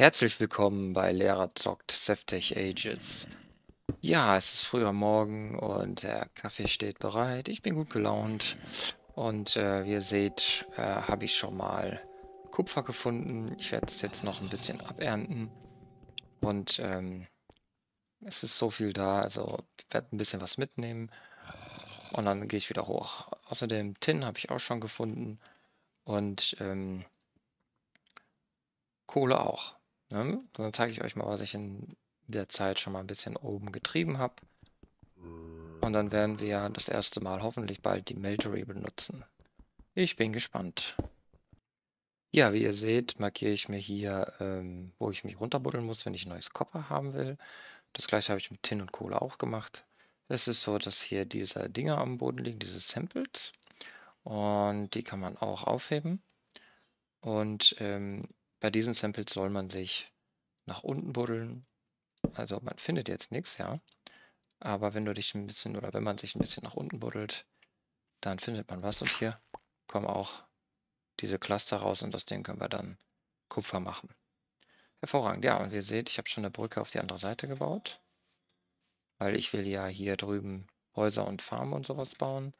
Herzlich willkommen bei Lehrer zockt Seftech Ages. Ja, es ist früher Morgen und der Kaffee steht bereit. Ich bin gut gelaunt und wie ihr seht, habe ich schon mal Kupfer gefunden. Ich werde es jetzt noch ein bisschen abernten und es ist so viel da, also ich werde ein bisschen was mitnehmen und dann gehe ich wieder hoch. Außerdem Tin habe ich auch schon gefunden und Kohle auch. Ne? Dann zeige ich euch mal, was ich in der Zeit schon mal ein bisschen oben getrieben habe. Und dann werden wir das erste Mal hoffentlich bald die Meltery benutzen. Ich bin gespannt. Ja, wie ihr seht, markiere ich mir hier, wo ich mich runterbuddeln muss, wenn ich ein neues Copper haben will. Das gleiche habe ich mit Tin und Kohle auch gemacht. Es ist so, dass hier diese Dinger am Boden liegen, diese Samples. Und die kann man auch aufheben. Und bei diesen Samples soll man sich nach unten buddeln. Also man findet jetzt nichts, ja. Aber wenn du dich ein bisschen oder wenn man sich ein bisschen nach unten buddelt, dann findet man was. Und hier kommen auch diese Cluster raus und aus denen können wir dann Kupfer machen. Hervorragend. Ja, und ihr seht, ich habe schon eine Brücke auf die andere Seite gebaut, weil ich will ja hier drüben Häuser und Farmen und sowas bauen.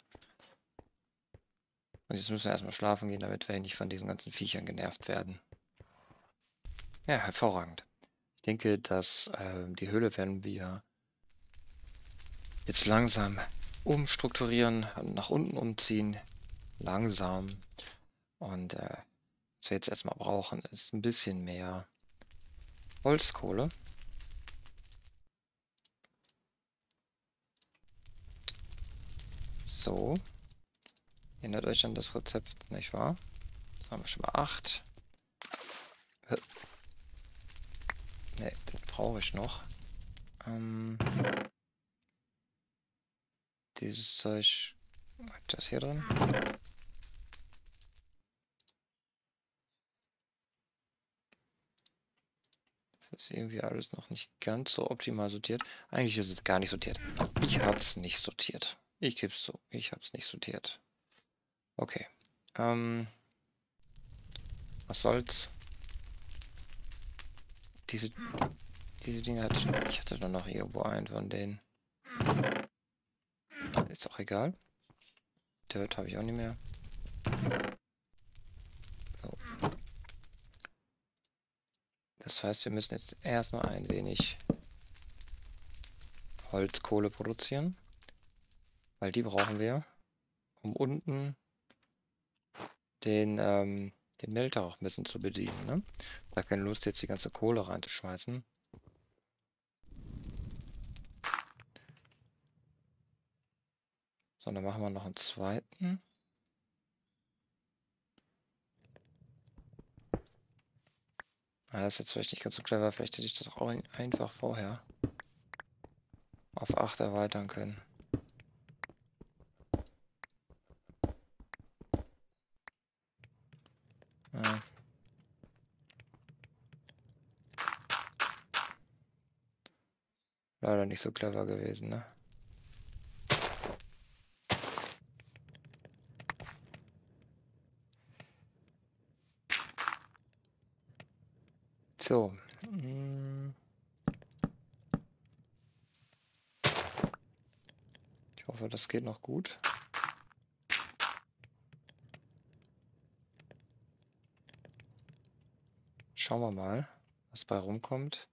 Und jetzt müssen wir erstmal schlafen gehen, damit wir nicht von diesen ganzen Viechern genervt werden. Ja, hervorragend. Ich denke, dass die Höhle werden wir jetzt langsam umstrukturieren, nach unten umziehen. Langsam. Und was wir jetzt erstmal brauchen, ist ein bisschen mehr Holzkohle. So, erinnert euch an das Rezept, nicht wahr? Da haben wir schon mal 8. Ne, das brauche ich noch. Dieses Zeug, das hier drin. Das ist irgendwie alles noch nicht ganz so optimal sortiert. Eigentlich ist es gar nicht sortiert. Ich habe es nicht sortiert. Ich gebe es so, ich habe es nicht sortiert. Okay. Was soll's? Diese, diese Dinge hatte ich hatte doch noch irgendwo einen von denen. Ist auch egal. Dirt habe ich auch nicht mehr. So. Das heißt, wir müssen jetzt erstmal ein wenig Holzkohle produzieren, weil die brauchen wir, um unten den Melter auch ein bisschen zu bedienen. Ne? Da keine Lust, jetzt die ganze Kohle reinzuschmeißen. So, dann machen wir noch einen zweiten. Das ist jetzt vielleicht nicht ganz so clever. Vielleicht hätte ich das auch einfach vorher auf 8 erweitern können. Ja. Leider nicht so clever gewesen, ne? So. Ich hoffe, das geht noch gut. Schauen wir mal, was bei rumkommt.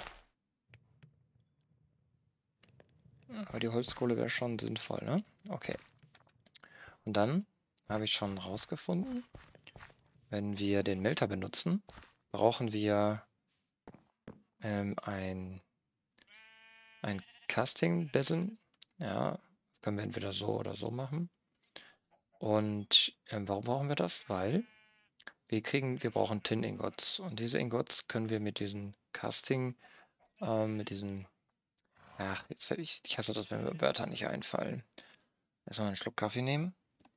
Aber die Holzkohle wäre schon sinnvoll, ne? Okay. Und dann habe ich schon rausgefunden, wenn wir den Melter benutzen, brauchen wir ein Casting-Becken. Ja, das können wir entweder so oder so machen. Und warum brauchen wir das? Weil wir brauchen Tin-Ingots. Und diese Ingots können wir mit diesen Casting, mit diesen, ach, jetzt werde ich hasse das, wenn mir Wörter nicht einfallen. Erstmal einen Schluck Kaffee nehmen.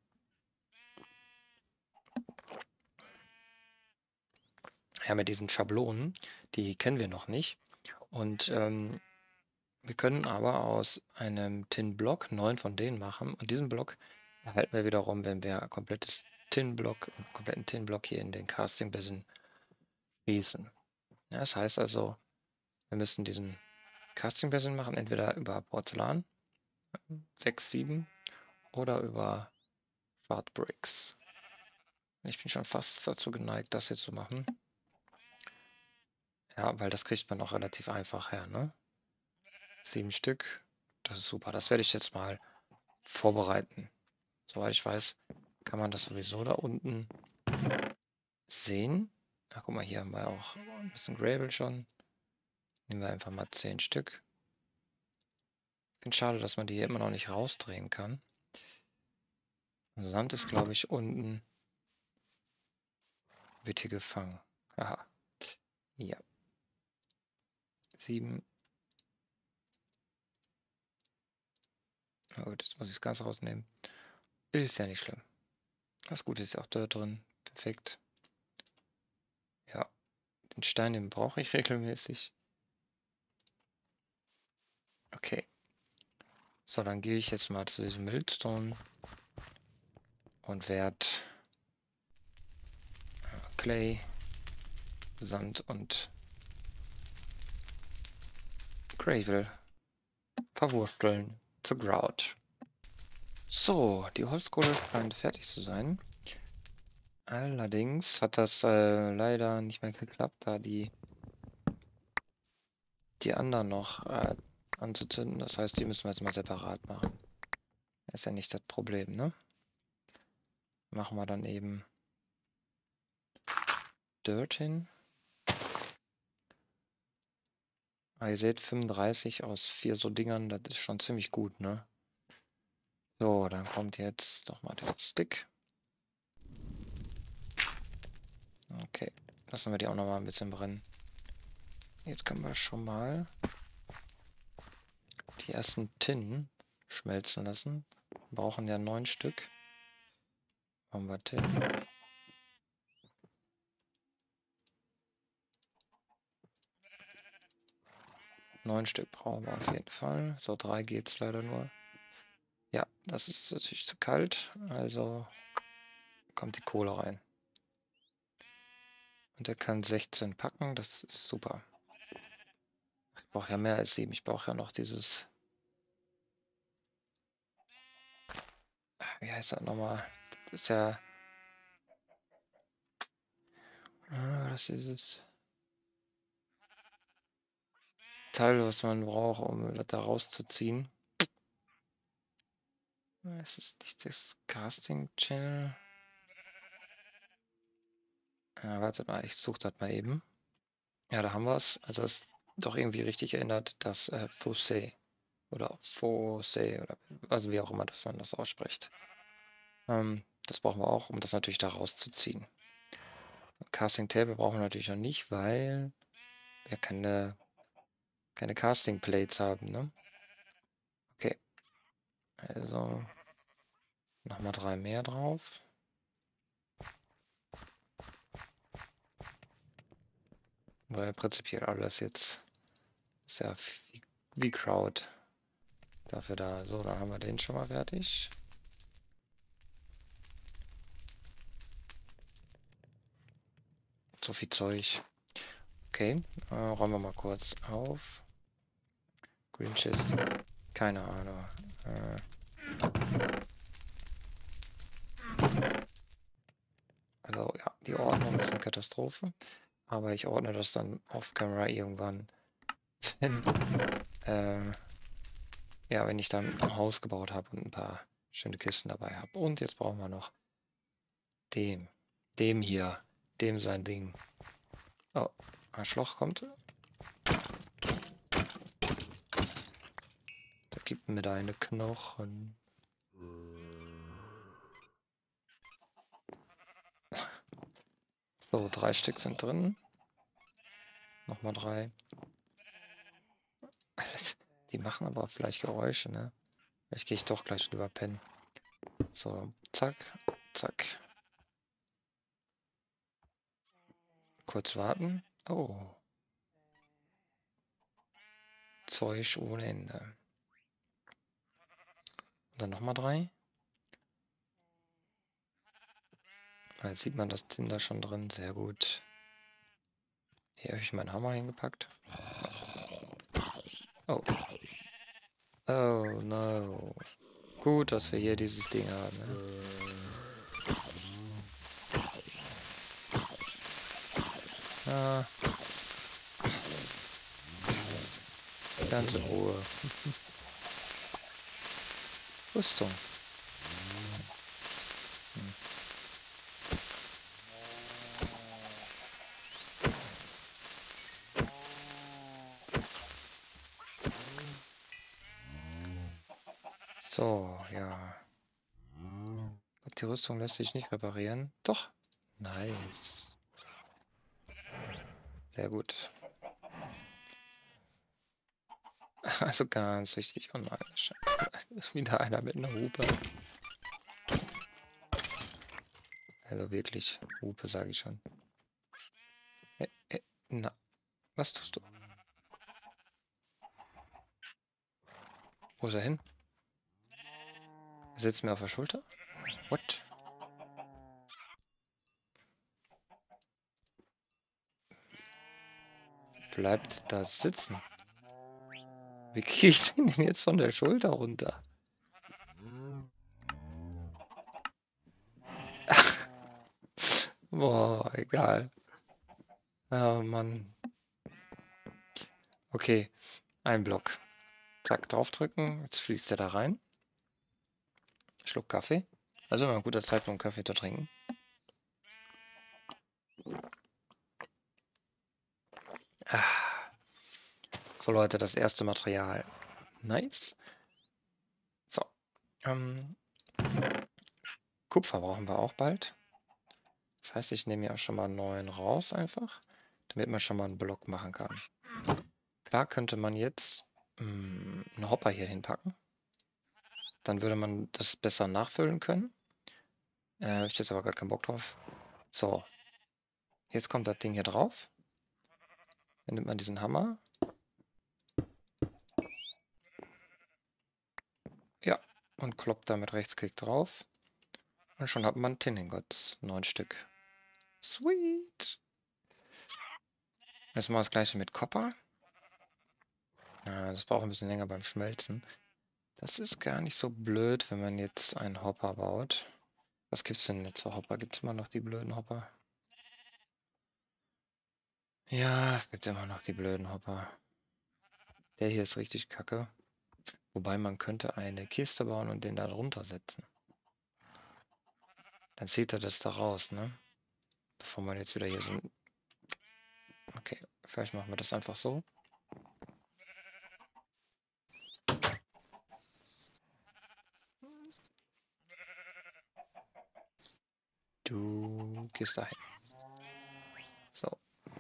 Ja, mit diesen Schablonen, die kennen wir noch nicht. Und wir können aber aus einem Tin-Block 9 von denen machen. Und diesen Block erhalten wir wiederum, wenn wir kompletten Tin-Block hier in den Casting-Becken schließen. Ja, das heißt also, wir müssen diesen Casting-Basin machen, entweder über Porzellan 6, 7 oder über Shard Bricks. Ich bin schon fast dazu geneigt, das jetzt zu machen. Ja, weil das kriegt man auch relativ einfach her, ne? 7 Stück. Das ist super. Das werde ich jetzt mal vorbereiten. Soweit ich weiß, kann man das sowieso da unten sehen. Na, guck mal, hier haben wir auch ein bisschen Gravel schon. Nehmen wir einfach mal 10 Stück. Ich finde schade, dass man die hier immer noch nicht rausdrehen kann. Sand ist, glaube ich, unten. Wird hier gefangen. Aha. Ja. 7. Na gut, jetzt muss ich es ganz rausnehmen. Ist ja nicht schlimm. Das Gute ist ja auch Dirt drin. Perfekt. Ja. Den Stein, den brauche ich regelmäßig. Okay. So, dann gehe ich jetzt mal zu diesem Millstone und werde Clay, Sand und Gravel verwursteln zu Grout. So, die Holzkohle scheint fertig zu sein. Allerdings hat das leider nicht mehr geklappt, da die anderen noch anzuzünden. Das heißt, die müssen wir jetzt mal separat machen. Ist ja nicht das Problem, ne? Machen wir dann eben Dirt hin. Ihr seht 35 aus 4 so Dingern, das ist schon ziemlich gut, ne? So, dann kommt jetzt nochmal der Stick. Okay, lassen wir die auch nochmal ein bisschen brennen. Jetzt können wir schon mal die ersten Tinnen schmelzen lassen. Wir brauchen ja 9 Stück. Machen wir Tinnen. 9 Stück brauchen wir auf jeden Fall. So 3 geht es leider nur. Ja, das ist natürlich zu kalt, also kommt die Kohle rein. Und er kann 16 packen, das ist super. Ich brauche ja mehr als 7, ich brauche ja noch dieses... Wie heißt das nochmal? Das ist ja... das ist dieses Teil, was man braucht, um das da rauszuziehen. Es ist nicht das Casting Channel. Warte mal, ich suche das mal eben. Ja, da haben wir es. Also es ist doch irgendwie richtig erinnert, das Fossé oder Fossé oder also wie auch immer, dass man das ausspricht. Das brauchen wir auch, um das natürlich da rauszuziehen. Casting Table brauchen wir natürlich noch nicht, weil wir keine Casting Plates haben, ne? Okay, also nochmal 3 mehr drauf. Weil prinzipiell alles jetzt ist ja wie Crowd. Dafür da. So, dann haben wir den schon mal fertig. So viel Zeug. Okay, räumen wir mal kurz auf. Green Chest. Keine Ahnung. Also ja, die Ordnung ist eine Katastrophe. Aber ich ordne das dann off Camera irgendwann. Wenn, ja, wenn ich dann ein Haus gebaut habe und ein paar schöne Kisten dabei habe. Und jetzt brauchen wir noch dem hier. Dem sein Ding. Oh, Arschloch kommt. Da gibt mir deine Knochen. So, 3 Stück sind drin. Nochmal 3. Die machen aber vielleicht Geräusche, ne? Vielleicht gehe ich doch gleich lieber pennen. So, zack, zack. Kurz warten. Oh. Zeug ohne Ende. Und dann nochmal 3. Jetzt sieht man das Tinder schon drin. Sehr gut. Hier habe ich meinen Hammer hingepackt. Oh. Oh, no. Gut, dass wir hier dieses Ding haben, ne? Ah, ganz in Ruhe. Rüstung. Hm. So, ja. Die Rüstung lässt sich nicht reparieren. Doch. Nice. Sehr gut. Also ganz wichtig. Oh nein, ist wieder einer mit einer Hupe. Also wirklich, Hupe sage ich schon. Na, was tust du? Wo ist er hin? Er sitzt mir auf der Schulter? What? Bleibt da sitzen. Wie kriege ich den denn jetzt von der Schulter runter? Boah, egal. Oh Mann. Okay, ein Block. Zack, draufdrücken. Jetzt fließt er da rein. Schluck Kaffee. Also immer ein guter Zeitpunkt, Kaffee zu trinken. Ah. So Leute, das erste Material. Nice. So. Ähm, Kupfer brauchen wir auch bald. Das heißt, ich nehme ja schon mal einen neuen raus einfach, damit man schon mal einen Block machen kann. Klar könnte man jetzt einen Hopper hier hinpacken. Dann würde man das besser nachfüllen können. Habe ich jetzt aber gar keinen Bock drauf. So, jetzt kommt das Ding hier drauf. Dann nimmt man diesen Hammer. Ja, und kloppt da mit Rechtsklick drauf. Und schon hat man Tin Ingots. 9 Stück. Sweet. Jetzt machen wir das gleiche mit Copper. Das braucht ein bisschen länger beim Schmelzen. Das ist gar nicht so blöd, wenn man jetzt einen Hopper baut. Was gibt's denn jetzt für Hopper? Gibt's immer noch die blöden Hopper? Ja, es gibt immer noch die blöden Hopper. Der hier ist richtig kacke. Wobei man könnte eine Kiste bauen und den da drunter setzen. Dann zieht er das da raus, ne? Bevor man jetzt wieder hier so ein... Okay, vielleicht machen wir das einfach so. Du gehst dahin. So.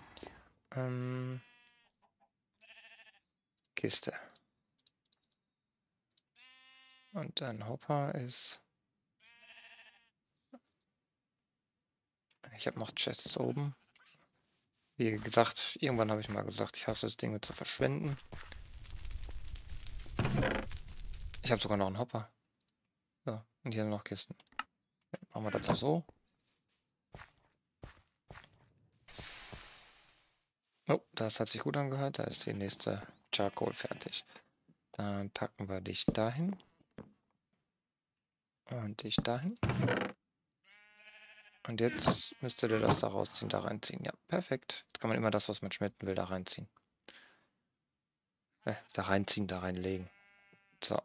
Kiste. Und ein Hopper ist... Ich habe noch Chests oben. Wie gesagt, irgendwann habe ich mal gesagt, ich hasse es, Dinge zu verschwenden. Ich habe sogar noch einen Hopper. So, und hier noch Kisten. Machen wir das auch so. Oh, das hat sich gut angehört. Da ist die nächste Charcoal fertig. Dann packen wir dich dahin. Und dich dahin. Und jetzt müsste der das da rausziehen, da reinziehen. Ja, perfekt. Jetzt kann man immer das, was man schmelzen will, da reinziehen. Da reinziehen, da reinlegen. So.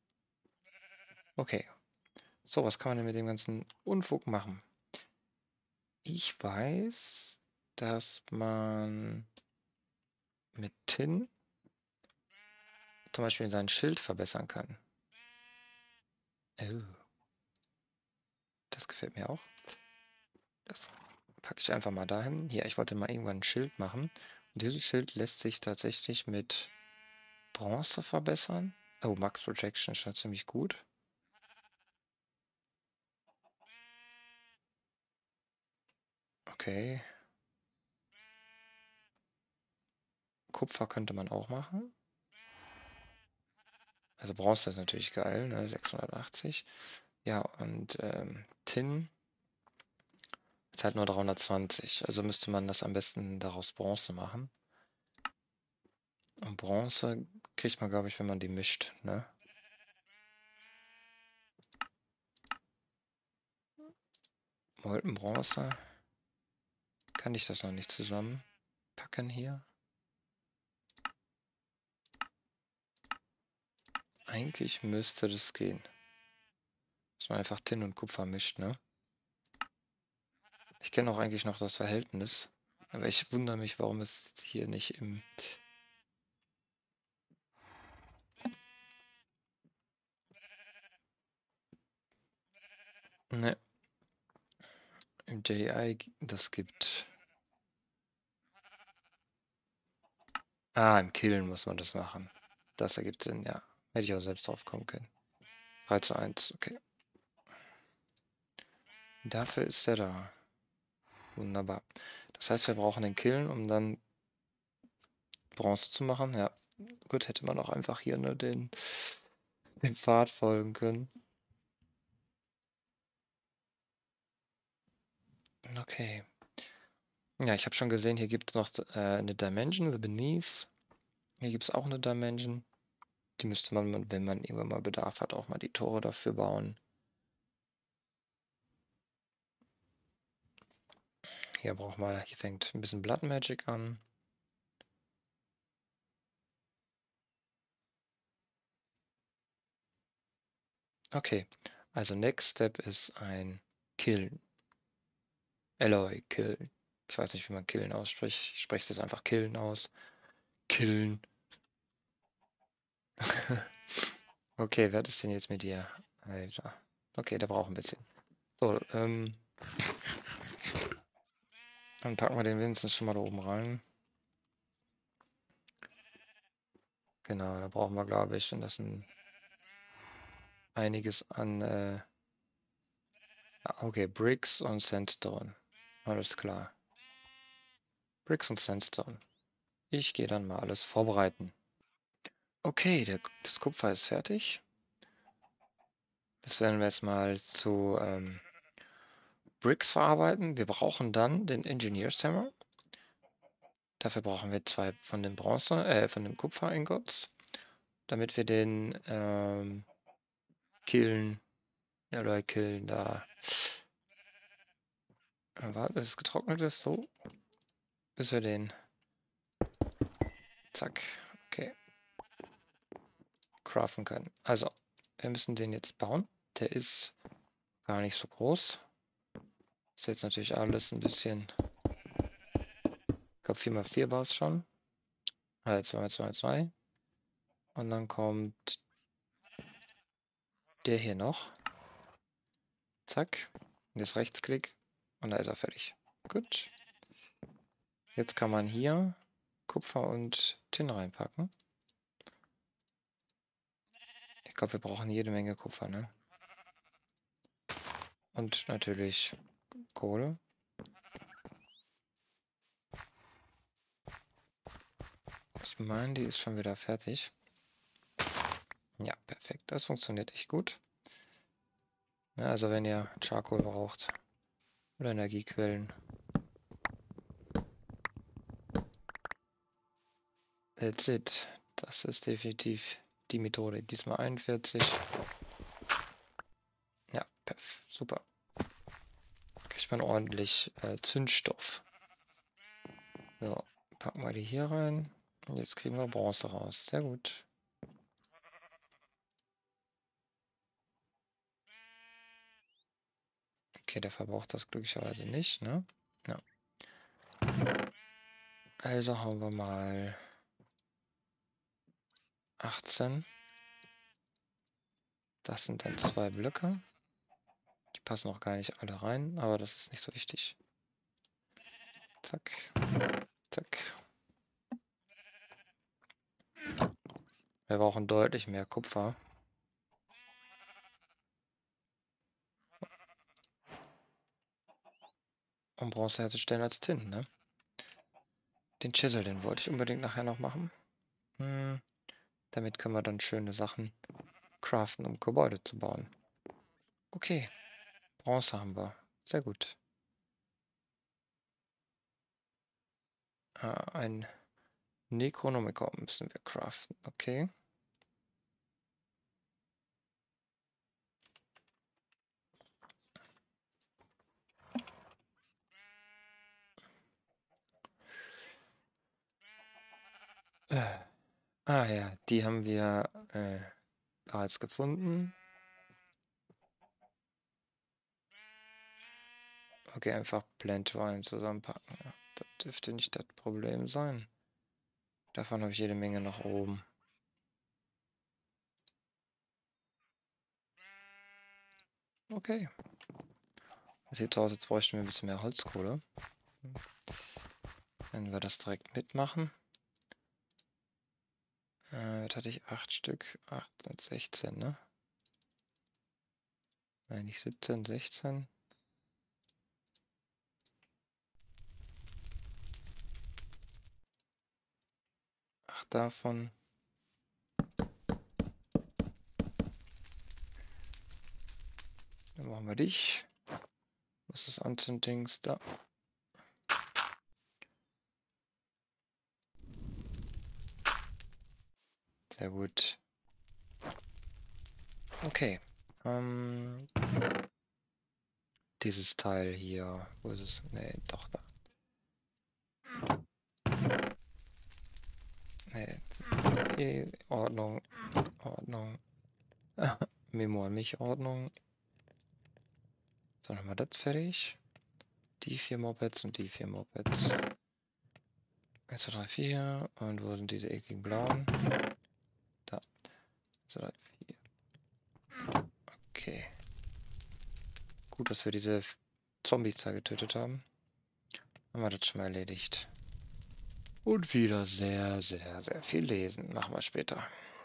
Okay. So, was kann man denn mit dem ganzen Unfug machen? Ich weiß, dass man mit Tin zum Beispiel sein Schild verbessern kann. Oh, das gefällt mir auch. Das packe ich einfach mal dahin. Hier, ich wollte mal irgendwann ein Schild machen. Und dieses Schild lässt sich tatsächlich mit Bronze verbessern. Oh, Max Protection ist schon ziemlich gut. Okay. Kupfer könnte man auch machen. Also Bronze ist natürlich geil, ne? 680. Ja, und Tin. Ist halt nur 320. Also müsste man das am besten daraus Bronze machen. Und Bronze kriegt man, glaube ich, wenn man die mischt, ne? Molten Bronze. Kann ich das noch nicht zusammenpacken hier? Eigentlich müsste das gehen. Dass man einfach Tin und Kupfer mischt, ne? Ich kenne auch eigentlich noch das Verhältnis. Aber ich wundere mich, warum es hier nicht im... Ne, im JI das gibt... Ah, im Killen muss man das machen. Das ergibt Sinn, ja. Hätte ich auch selbst drauf kommen können. 3:1, okay. Dafür ist er da. Wunderbar. Das heißt, wir brauchen den Killen, um dann Bronze zu machen. Ja, gut, hätte man auch einfach hier nur den Pfad folgen können. Okay. Ja, ich habe schon gesehen, hier gibt es noch eine Dimension, the Beneath. Hier gibt es auch eine Dimension. Die müsste man, wenn man irgendwann mal Bedarf hat, auch mal die Tore dafür bauen. Hier hier fängt ein bisschen Blood Magic an. Okay, also Next Step ist ein Killen. Alloy Killen. Ich weiß nicht, wie man Killen ausspricht. Ich spreche es jetzt einfach Killen aus. Killen. Okay, wer ist denn jetzt mit dir? Alter. Okay, der braucht ein bisschen. So, dann packen wir den wenigstens schon mal da oben rein. Genau, da brauchen wir, glaube ich, und das sind einiges an, okay, Bricks und Sandstone. Alles klar. Bricks und Sandstone. Ich gehe dann mal alles vorbereiten. Okay, das Kupfer ist fertig. Das werden wir jetzt mal zu Bricks verarbeiten. Wir brauchen dann den Engineer's Hammer. Dafür brauchen wir 2 von den von den Kupfer-Ingots, damit wir den Killen, Alloy Killen da. Warte, bis es getrocknet ist, so. Bis wir den. Zack. Okay. Craften können. Also, wir müssen den jetzt bauen. Der ist gar nicht so groß. Ist jetzt natürlich alles ein bisschen. Ich glaube 4x4 war es schon. Also 2x2x2. Und dann kommt der hier noch. Zack. Und jetzt Rechtsklick. Und da ist er fertig. Gut. Jetzt kann man hier Kupfer und Tin reinpacken. Ich glaube, wir brauchen jede Menge Kupfer, ne? Und natürlich Kohle. Ich meine, die ist schon wieder fertig. Ja, perfekt. Das funktioniert echt gut. Ja, also wenn ihr Charcoal braucht oder Energiequellen. That's it. Das ist definitiv die Methode. Diesmal 41. Ja, super. Kriegt man ordentlich Zündstoff. So, packen wir die hier rein. Und jetzt kriegen wir Bronze raus. Sehr gut. Okay, der verbraucht das glücklicherweise nicht, ne? Ja. Also hauen wir mal 18. Das sind dann 2 Blöcke. Die passen noch gar nicht alle rein, aber das ist nicht so wichtig. Zack, zack. Wir brauchen deutlich mehr Kupfer. Um Bronze herzustellen als Tin, ne? Den Chisel, den wollte ich unbedingt nachher noch machen. Damit können wir dann schöne Sachen craften, um Gebäude zu bauen. Okay, Bronze haben wir. Sehr gut. Ein Necronomicon müssen wir craften. Okay. Ja, die haben wir bereits gefunden. Okay, einfach Blendwein zusammenpacken. Ja, das dürfte nicht das Problem sein. Davon habe ich jede Menge nach oben. Okay. Das sieht so aus, als bräuchten wir ein bisschen mehr Holzkohle. Wenn wir das direkt mitmachen. Jetzt hatte ich 8 Stück. 8 und 16, ne? Nein, nicht 17, 16. 8 davon. Dann machen wir dich. Was ist das Anzünddings da? Sehr gut. Okay. Dieses Teil hier. Wo ist es? Nee, doch da. Nee. Ordnung. Ordnung. Memo an mich, Ordnung. So, nochmal das fertig. Die 4 Mopeds und die 4 Mopeds. 1, 2, 3, 4. Und wo sind diese ekligen blauen? Da. 1, 2, 3, 4. Okay. Gut, dass wir diese Zombies da getötet haben. Haben wir das schon mal erledigt. Und wieder sehr, sehr, sehr viel lesen. Machen wir später.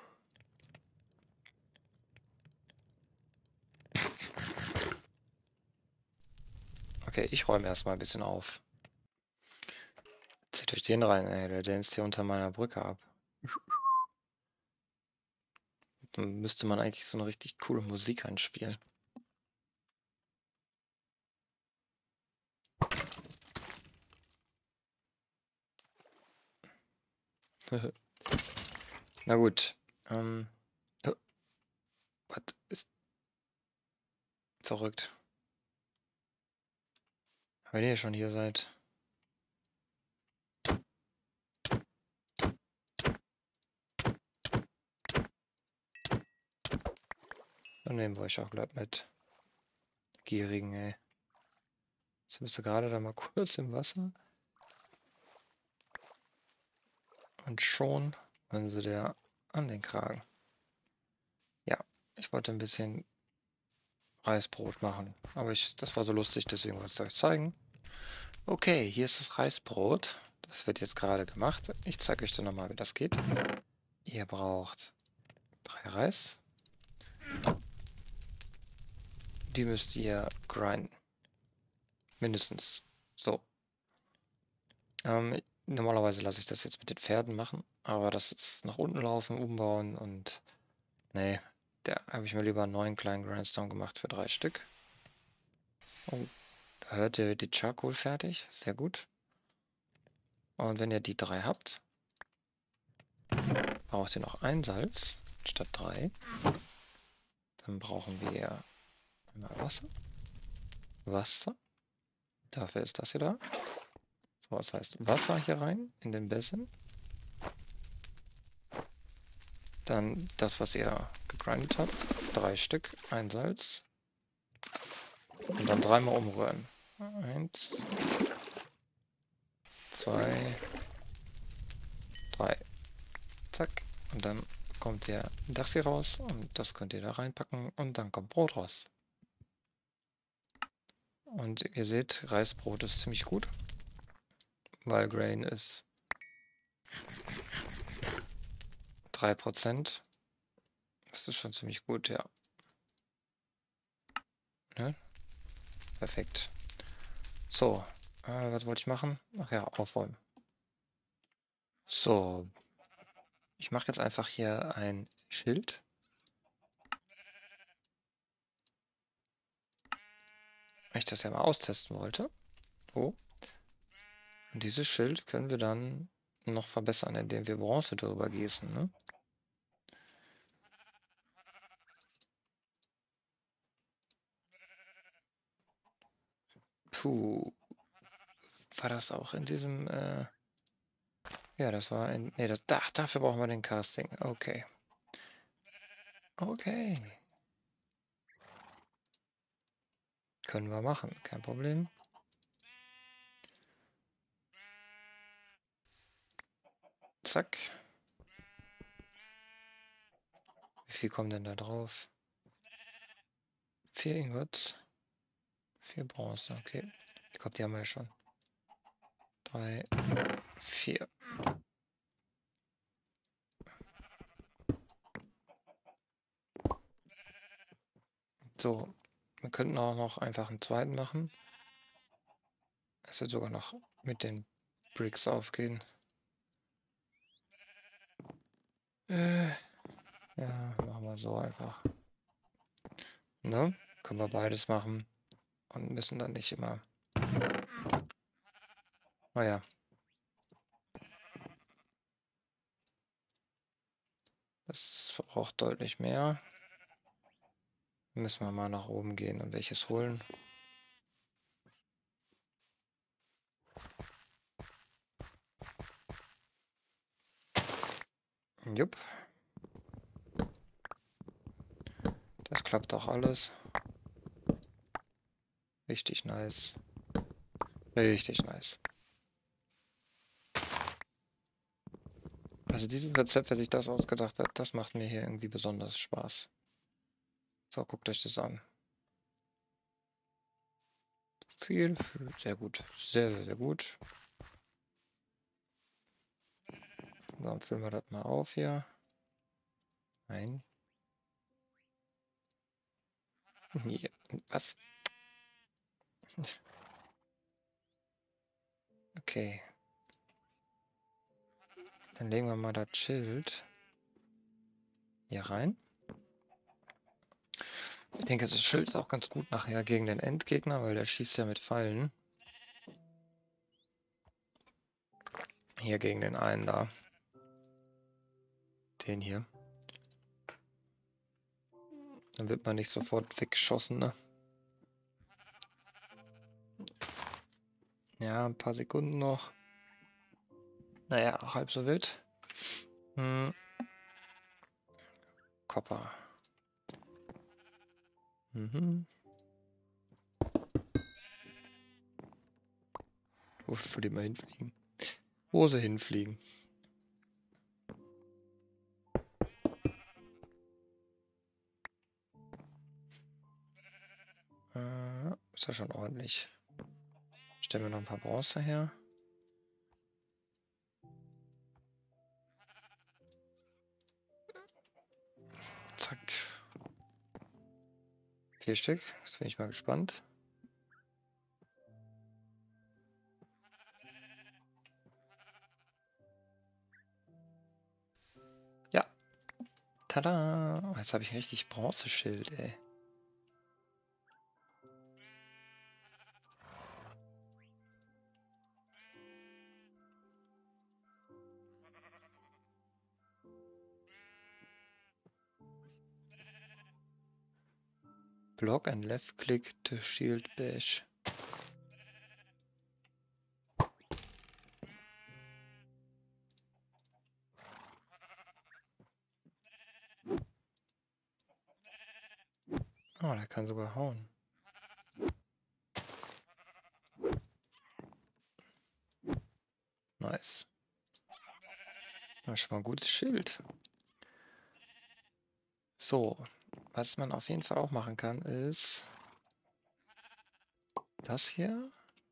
Okay, ich räume erstmal ein bisschen auf. Zieht euch den rein, ey. Der danst hier unter meiner Brücke ab. Dann müsste man eigentlich so eine richtig coole Musik einspielen. Na gut. Oh, was ist verrückt? Wenn ihr schon hier seid. Dann nehmen wir euch auch gleich mit. Gierigen, ey. Jetzt bist du gerade da mal kurz im Wasser. Und schon wollen sie dir an den Kragen. Ja, ich wollte ein bisschen Reisbrot machen. Aber das war so lustig, deswegen wollte ich es euch zeigen. Okay, hier ist das Reisbrot. Das wird jetzt gerade gemacht. Ich zeige euch dann nochmal, wie das geht. Ihr braucht 3 Reis. Die müsst ihr grinden. Mindestens. So. Normalerweise lasse ich das jetzt mit den Pferden machen, aber das ist nach unten laufen, umbauen und nee, da habe ich mir lieber einen neuen kleinen Grindstone gemacht für 3 Stück. Oh, da hört ihr die Charcoal fertig, sehr gut. Und wenn ihr die 3 habt, braucht ihr noch ein Salz statt 3. Dann brauchen wir einmal Wasser. Wasser. Dafür ist das hier da. So, das heißt Wasser hier rein in den Bessen. Dann das, was ihr gegrindet habt. 3 Stück, ein Salz. Und dann 3-mal umrühren. 1, 2, 3. Zack. Und dann kommt ihr das hier raus und das könnt ihr da reinpacken und dann kommt Brot raus. Und ihr seht, Reisbrot ist ziemlich gut, weil Grain ist 3%. Das ist schon ziemlich gut, ja. Ne? Perfekt. So, was wollte ich machen? Ach ja, aufräumen. So, ich mache jetzt einfach hier ein Schild. Weil ich das ja mal austesten wollte. So. Und dieses Schild können wir dann noch verbessern, indem wir Bronze drüber gießen, ne? Puh. War das auch in diesem, ja, das war in, nee, dafür brauchen wir den Casting. Okay. Okay. Können wir machen, kein Problem. Zack. Wie viel kommen denn da drauf? 4 Ingots. 4 Bronze, okay. Ich glaube, die haben wir ja schon. 3, 4. So, wir könnten auch noch einfach einen zweiten machen. Es wird sogar noch mit den Bricks aufgehen. Ja, machen wir so einfach. Ne? Können wir beides machen. Und müssen dann nicht immer. Naja. Das verbraucht deutlich mehr. Müssen wir mal nach oben gehen und welches holen. Jupp. Das klappt auch alles. Richtig nice. Richtig nice. Also dieses Rezept, wer sich das ausgedacht hat, das macht mir hier irgendwie besonders Spaß. So, guckt euch das an. Sehr gut. Sehr, sehr, sehr gut. Dann füllen wir das mal auf hier. Nein. Hier. Was? Okay. Dann legen wir mal das Schild hier rein. Ich denke, das Schild ist auch ganz gut nachher gegen den Endgegner, weil der schießt ja mit Pfeilen. Hier gegen den einen da. Den hier. Dann wird man nicht sofort weggeschossen, ne? Ja, ein paar Sekunden noch. Naja, halb so wild. Copper. Mhm. Wo will ich mal hinfliegen? Wo sie hinfliegen? Ist ja schon ordentlich. Stellen wir noch ein paar Bronze her. Zack. 4 Stück. Jetzt bin ich mal gespannt. Ja. Tada! Jetzt habe ich ein richtig Bronzeschild, ey. Block and left click to shield bash. Oh, der kann sogar hauen. Nice. Das ist schon mal ein gutes Schild. So, was man auf jeden Fall auch machen kann, ist das hier.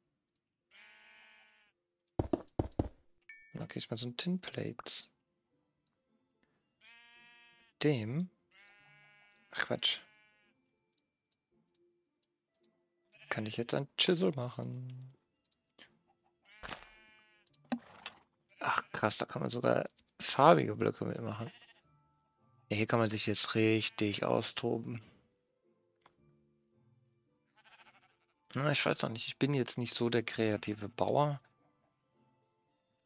Okay, ich mal so ein Tinplate. Dem. Ach Quatsch. Kann ich jetzt ein Chisel machen? Ach krass, da kann man sogar farbige Blöcke mitmachen. Ja, hier kann man sich jetzt richtig austoben. Na, ich weiß noch nicht, ich bin jetzt nicht so der kreative Bauer.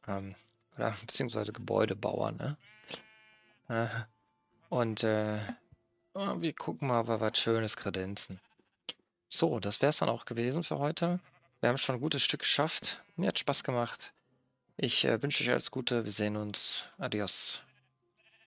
Oder beziehungsweise Gebäudebauer, ne? Äh, und wir gucken mal, ob wir was Schönes kredenzen. So, das wäre es dann auch gewesen für heute. Wir haben schon ein gutes Stück geschafft. Mir hat Spaß gemacht. Ich wünsche euch alles Gute. Wir sehen uns. Adios.